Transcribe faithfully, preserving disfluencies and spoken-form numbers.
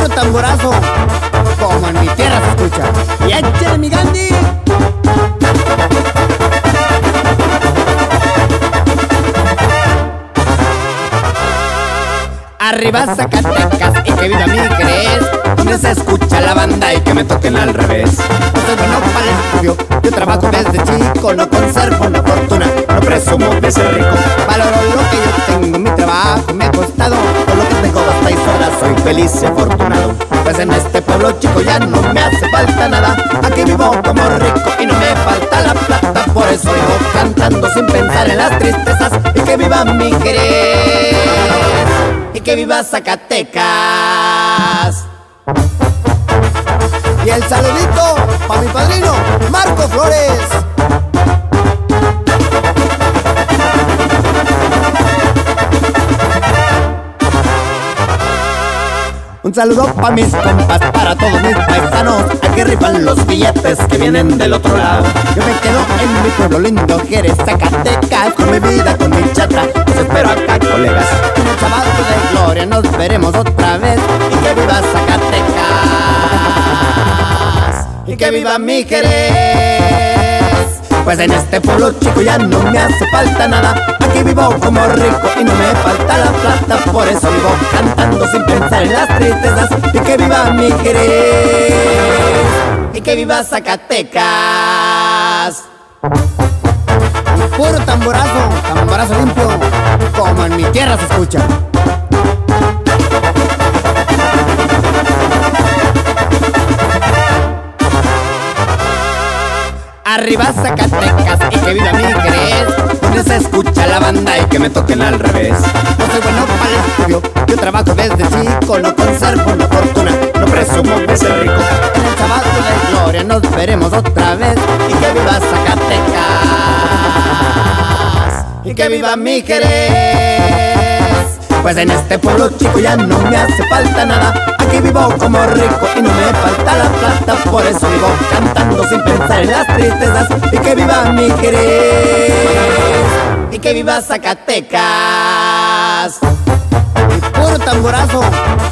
puro tamborazo, como en mi tierra se escucha. Y échale mi Gandhi. Arriba Zacatecas y que viva mi Jerez, donde se escucha la banda y que me toquen al revés. No soy bueno para el estudio, yo trabajo desde chico, no conservo la fortuna, no presumo de ser rico. Valoro lo que yo tengo, mi trabajo me ha costado, por lo que tengo basta y sobra, soy feliz y afortunado. Pues en este pueblo chico ya no me hace falta nada, aquí vivo como rico y no me falta la plata. Por eso vivo cantando sin pensar en las tristezas, y que viva mi Jerez, y que viva Zacatecas. Y el saludito pa' mi padrino Marco Flores. Un saludo pa' mis compas, para todos mis paisanos, a que rifan los billetes que vienen del otro lado. Yo me quedo en mi pueblo lindo, Jerez, Zacatecas, con mi vida, con mi chata. Los espero acá, colegas, en el sábado de gloria nos veremos otra vez. Y que viva Zacatecas, y que viva mi Jerez. Pues en este pueblo chico ya no me hace falta nada, aquí vivo como rico y no me falta la plata. Por eso vivo cantando sin pensar en las tristezas, y que viva mi Jerez, y que viva Zacatecas. Y puro tamborazo, tamborazo limpio, como en mi tierra se escucha. Arriba Zacatecas y que viva mi Jerez, donde se escucha la banda y que me toquen al revés. No soy bueno para el estudio, yo trabajo desde chico, no conservo la fortuna, no presumo de ser rico. En el sábado de gloria nos veremos otra vez, y que viva Zacatecas, y que viva mi Jerez. Pues en este pueblo chico ya no me hace falta nada, aquí vivo como rico y no me falta la plata. Por eso vivo cantando sin pensar en las tristezas, y que viva mi Jerez, y que viva Zacatecas. Y puro tamborazo,